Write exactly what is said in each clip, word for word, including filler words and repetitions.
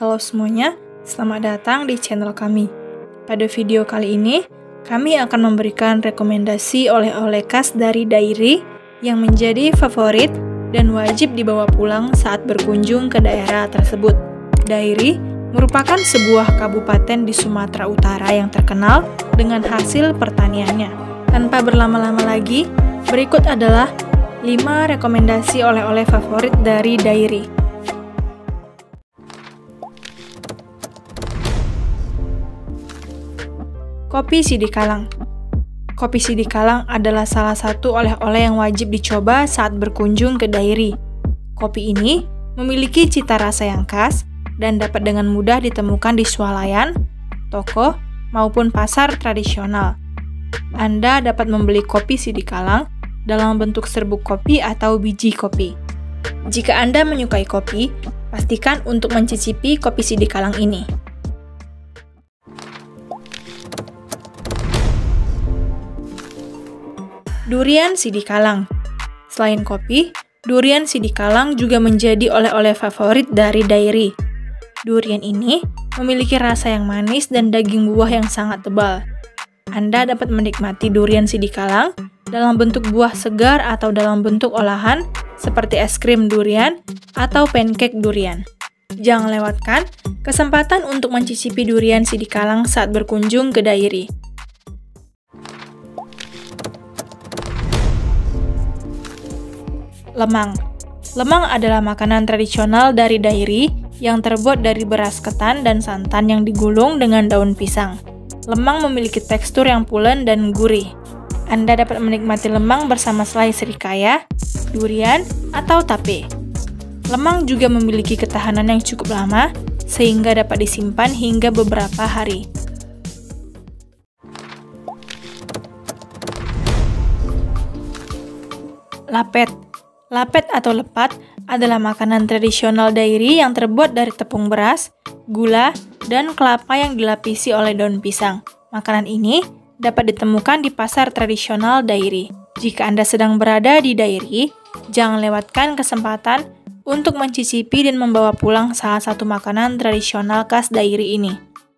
Halo semuanya, selamat datang di channel kami. Pada video kali ini, kami akan memberikan rekomendasi oleh-oleh khas dari Dairi yang menjadi favorit dan wajib dibawa pulang saat berkunjung ke daerah tersebut. Dairi merupakan sebuah kabupaten di Sumatera Utara yang terkenal dengan hasil pertaniannya. Tanpa berlama-lama lagi, berikut adalah lima rekomendasi oleh-oleh favorit dari Dairi. Kopi Sidikalang. Kopi Sidikalang adalah salah satu oleh-oleh yang wajib dicoba saat berkunjung ke Dairi. Kopi ini memiliki cita rasa yang khas dan dapat dengan mudah ditemukan di swalayan, toko, maupun pasar tradisional. Anda dapat membeli kopi Sidikalang dalam bentuk serbuk kopi atau biji kopi. Jika Anda menyukai kopi, pastikan untuk mencicipi kopi Sidikalang ini. Durian Sidikalang. Selain kopi, durian Sidikalang juga menjadi oleh-oleh favorit dari Dairi. Durian ini memiliki rasa yang manis dan daging buah yang sangat tebal. Anda dapat menikmati durian Sidikalang dalam bentuk buah segar atau dalam bentuk olahan seperti es krim durian atau pancake durian. Jangan lewatkan kesempatan untuk mencicipi durian Sidikalang saat berkunjung ke Dairi. Lemang. Lemang adalah makanan tradisional dari Dairi yang terbuat dari beras ketan dan santan yang digulung dengan daun pisang. Lemang memiliki tekstur yang pulen dan gurih. Anda dapat menikmati lemang bersama selai serikaya, durian, atau tape. Lemang juga memiliki ketahanan yang cukup lama, sehingga dapat disimpan hingga beberapa hari. Lapet. Lapet atau lepat adalah makanan tradisional Dairi yang terbuat dari tepung beras, gula, dan kelapa yang dilapisi oleh daun pisang. Makanan ini dapat ditemukan di pasar tradisional Dairi. Jika Anda sedang berada di Dairi, jangan lewatkan kesempatan untuk mencicipi dan membawa pulang salah satu makanan tradisional khas Dairi ini.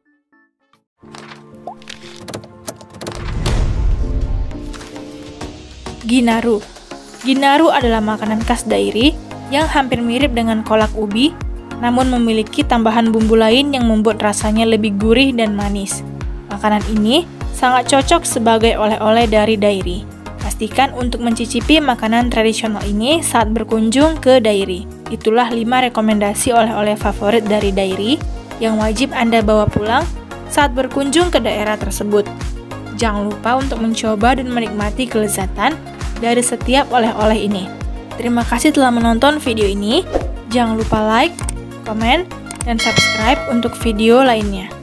Ginaru. Ginaru adalah makanan khas Dairi yang hampir mirip dengan kolak ubi, namun memiliki tambahan bumbu lain yang membuat rasanya lebih gurih dan manis. Makanan ini sangat cocok sebagai oleh-oleh dari Dairi. Pastikan untuk mencicipi makanan tradisional ini saat berkunjung ke Dairi. Itulah lima rekomendasi oleh-oleh favorit dari Dairi yang wajib Anda bawa pulang saat berkunjung ke daerah tersebut. Jangan lupa untuk mencoba dan menikmati kelezatan dari setiap oleh-oleh ini. Terima kasih telah menonton video ini. Jangan lupa like, komen, dan subscribe untuk video lainnya.